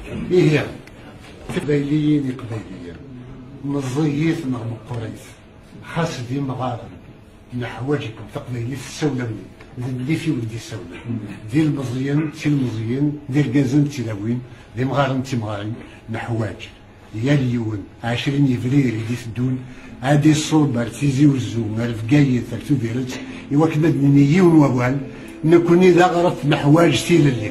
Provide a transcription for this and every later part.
إيه قبايليين مزيت نغم قريس خاص دي مغارب نحواجكم تقبايلي في السولمي اللي في ولدي السولة دي المزيين تي المزيين دي الكازن تي لاوين دي مغارم تي مغارم نحواج يا اليون 20 يفرير دي الدون هادي الصوبر تيزي وزو الفقاية ثالثو ديرت إوا كنا نيون ووال نكون إذا غرف نحواج تيل اللي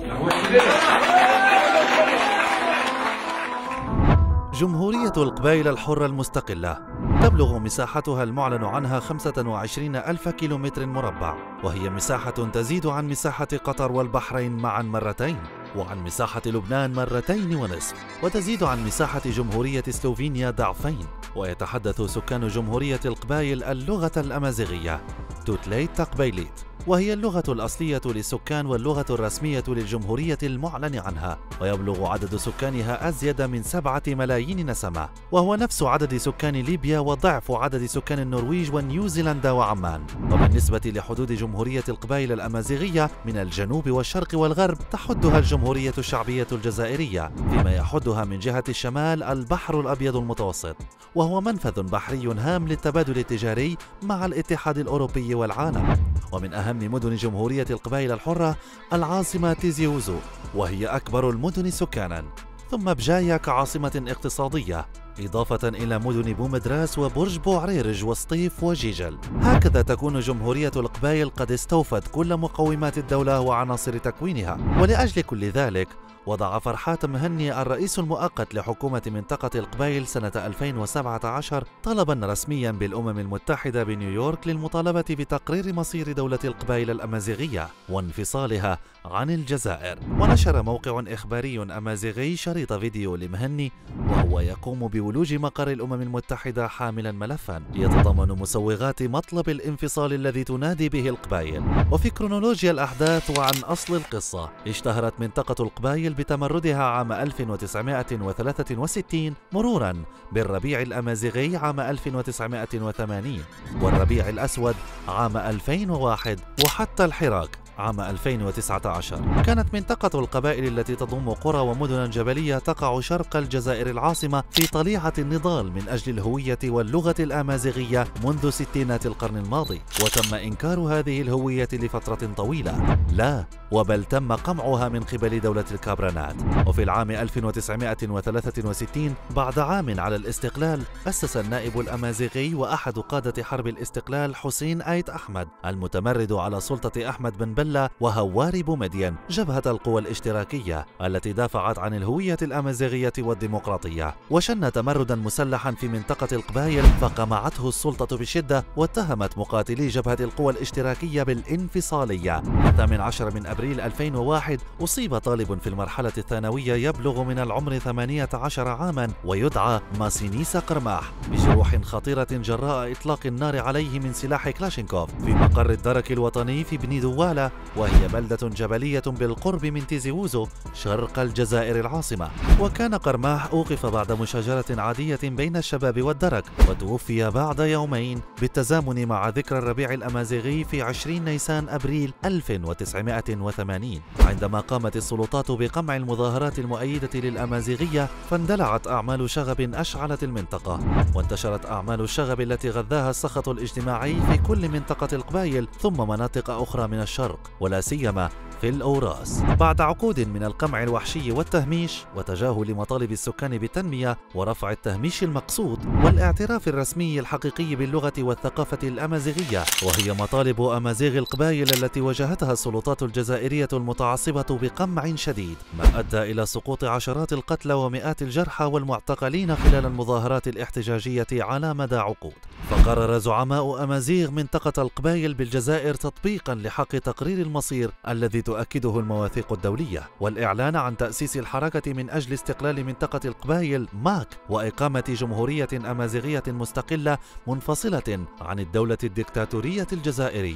جمهورية القبائل الحرة المستقلة تبلغ مساحتها المعلن عنها 25 ألف كيلومتر مربع، وهي مساحة تزيد عن مساحة قطر والبحرين معا مرتين، وعن مساحة لبنان مرتين ونصف، وتزيد عن مساحة جمهورية سلوفينيا ضعفين. ويتحدث سكان جمهورية القبائل اللغة الأمازيغية توتليت تقبيليت، وهي اللغة الأصلية للسكان واللغة الرسمية للجمهورية المعلن عنها، ويبلغ عدد سكانها أزيد من 7 ملايين نسمة، وهو نفس عدد سكان ليبيا وضعف عدد سكان النرويج ونيوزيلندا وعمان. وبالنسبة لحدود جمهورية القبائل الأمازيغية من الجنوب والشرق والغرب تحدها الجمهورية الشعبية الجزائرية، فيما يحدها من جهة الشمال البحر الأبيض المتوسط، وهو منفذ بحري هام للتبادل التجاري مع الاتحاد الأوروبي والعالم. ومن أهم مدن جمهورية القبائل الحرة العاصمة تيزي وزو، وهي أكبر المدن سكاناً، ثم بجاية كعاصمة اقتصادية، إضافة إلى مدن بومدراس وبرج بوعريرج وسطيف وجيجل. هكذا تكون جمهورية القبائل قد استوفت كل مقومات الدولة وعناصر تكوينها. ولأجل كل ذلك وضع فرحات مهني الرئيس المؤقت لحكومة منطقة القبائل سنة 2017 طلبا رسميا بالأمم المتحدة بنيويورك للمطالبة بتقرير مصير دولة القبائل الأمازيغية وانفصالها عن الجزائر. ونشر موقع إخباري أمازيغي شريط فيديو لمهني وهو يقوم بولوج مقر الأمم المتحدة حاملا ملفا يتضمن مسوغات مطلب الانفصال الذي تنادي به القبائل. وفي كرونولوجيا الأحداث وعن أصل القصة، اشتهرت منطقة القبائل بتمردها عام 1963 مرورا بالربيع الأمازيغي عام 1980 والربيع الأسود عام 2001 وحتى الحراك عام 2019. كانت منطقة القبائل التي تضم قرى ومدنا جبلية تقع شرق الجزائر العاصمة في طليعة النضال من أجل الهوية واللغة الأمازيغية منذ ستينات القرن الماضي، وتم إنكار هذه الهوية لفترة طويلة، لا وبل تم قمعها من قبل دولة الكابرانات. وفي العام 1963 بعد عام على الاستقلال أسس النائب الأمازيغي وأحد قادة حرب الاستقلال حسين آيت أحمد المتمرد على سلطة أحمد بن بلة وهواري بومدين جبهة القوى الاشتراكية التي دافعت عن الهوية الأمازيغية والديمقراطية، وشن تمردا مسلحا في منطقة القبائل فقمعته السلطة بشدة واتهمت مقاتلي جبهة القوى الاشتراكية بالانفصالية. 18 من أبريل 2001 أصيب طالب في المرحلة الثانوية يبلغ من العمر 18 عاما ويدعى ماسينيسا قرماح بجروح خطيرة جراء إطلاق النار عليه من سلاح كلاشينكوف في مقر الدرك الوطني في بني دوالة، وهي بلدة جبلية بالقرب من تيزي وزو شرق الجزائر العاصمة. وكان قرماح أوقف بعد مشاجرة عادية بين الشباب والدرك، وتوفي بعد يومين بالتزامن مع ذكرى الربيع الأمازيغي في 20 نيسان أبريل 1980 عندما قامت السلطات بقمع المظاهرات المؤيدة للأمازيغية، فاندلعت أعمال شغب أشعلت المنطقة، وانتشرت أعمال الشغب التي غذاها السخط الاجتماعي في كل منطقة القبائل ثم مناطق أخرى من الشرق ولا سيما في الأوراس. بعد عقود من القمع الوحشي والتهميش وتجاهل مطالب السكان بالتنمية ورفع التهميش المقصود والاعتراف الرسمي الحقيقي باللغة والثقافة الأمازيغية، وهي مطالب أمازيغ القبائل التي واجهتها السلطات الجزائرية المتعصبة بقمع شديد، ما أدى إلى سقوط عشرات القتلى ومئات الجرحى والمعتقلين خلال المظاهرات الاحتجاجية على مدى عقود. فقرر زعماء أمازيغ منطقة القبائل بالجزائر تطبيقا لحق تقرير المصير الذي تؤكده المواثيق الدولية، والإعلان عن تأسيس الحركة من أجل استقلال منطقة القبائل ماك وإقامة جمهورية أمازيغية مستقلة منفصلة عن الدولة الدكتاتورية الجزائرية.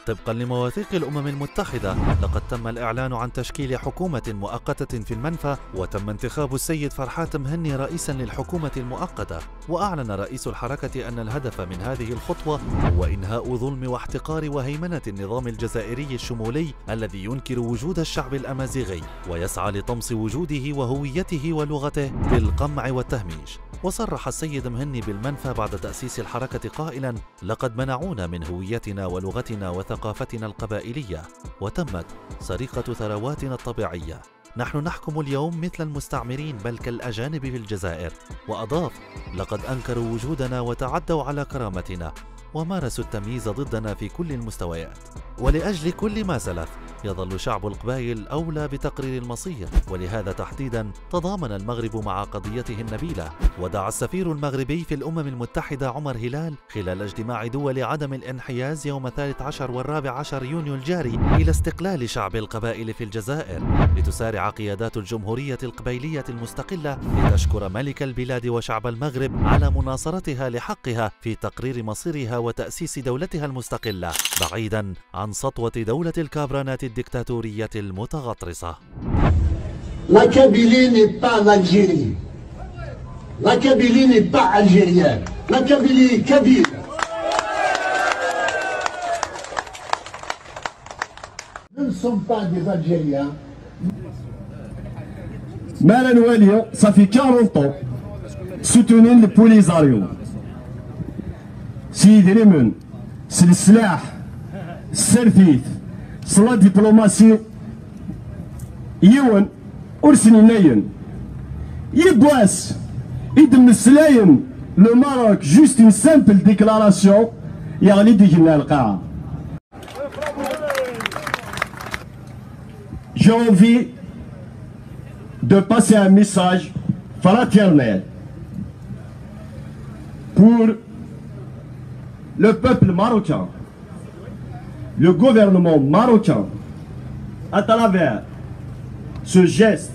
طبقا لمواثيق الأمم المتحدة، لقد تم الإعلان عن تشكيل حكومة مؤقتة في المنفى، وتم انتخاب السيد فرحات مهني رئيسا للحكومة المؤقتة. وأعلن رئيس الحركة أن الهدف من هذه الخطوة هو إنهاء ظلم واحتقار وهيمنة النظام الجزائري الشمولي الذي ينكر وجود الشعب الأمازيغي ويسعى لطمس وجوده وهويته ولغته بالقمع والتهميش. وصرح السيد مهني بالمنفى بعد تأسيس الحركة قائلا: لقد منعونا من هويتنا ولغتنا وثقافتنا القبائلية، وتمت سرقة ثرواتنا الطبيعية. نحن نحكم اليوم مثل المستعمرين بل كالأجانب في الجزائر. وأضاف: لقد أنكروا وجودنا وتعدوا على كرامتنا ومارسوا التمييز ضدنا في كل المستويات. ولأجل كل ما سلف يظل شعب القبائل أولى بتقرير المصير، ولهذا تحديدا تضامن المغرب مع قضيته النبيلة. ودعا السفير المغربي في الأمم المتحدة عمر هلال خلال اجتماع دول عدم الانحياز يوم 13 و14 يونيو الجاري إلى استقلال شعب القبائل في الجزائر، لتسارع قيادات الجمهورية القبيلية المستقلة لتشكر ملك البلاد وشعب المغرب على مناصرتها لحقها في تقرير مصيرها وتأسيس دولتها المستقلة، بعيدا عن سطوة دولة الكابرانات الدكتاتورية المتغطرسة. La Kabylie n'est pas l'Algérie. La Kabylie n'est pas algérienne. La Kabylie est kabyle. Nous ne sommes pas des Algériens. Malan Walian, ça fait 40 ans, soutenir le Polisario. سيد ريمون السلاح السرثيث صلاة دبلوماسي يون أرسني ناين يبواس يدم السلايم لو ماروك جوست une simple déclaration يغلي ديجنا القاعة. J'ai envie de passer un message fraternel pour le peuple marocain, le gouvernement marocain, à travers ce geste,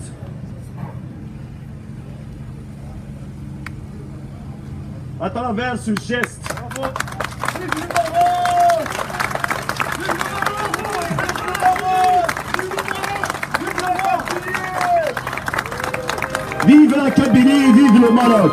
vive la Kabylie, vive le Maroc.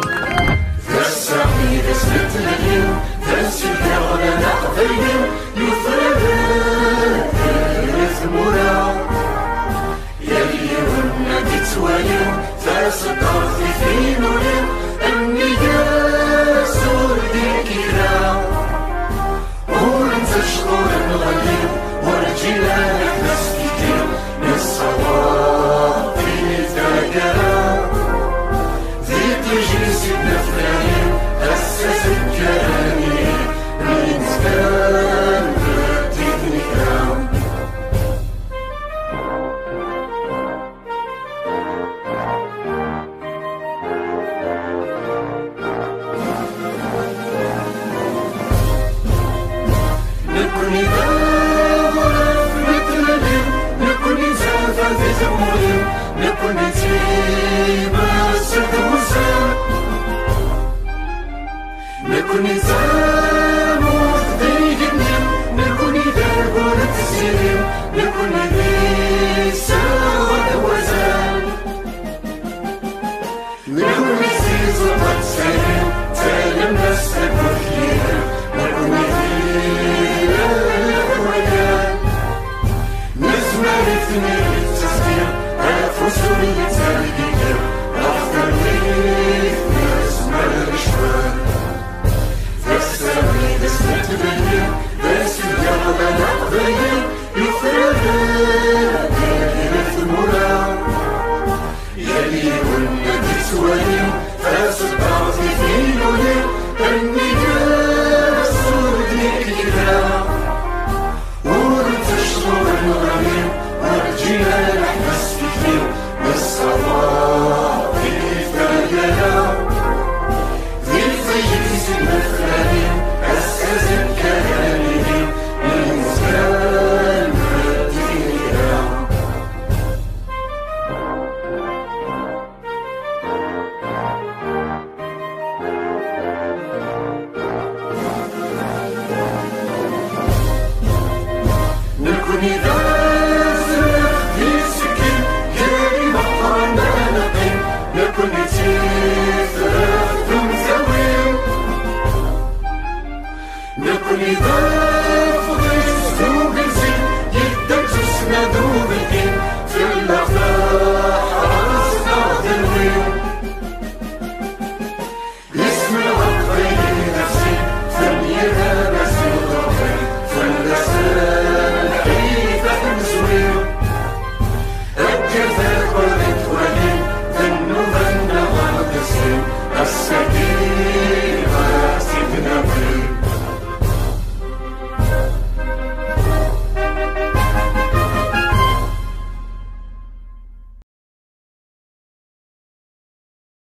يلي والنبي سوالي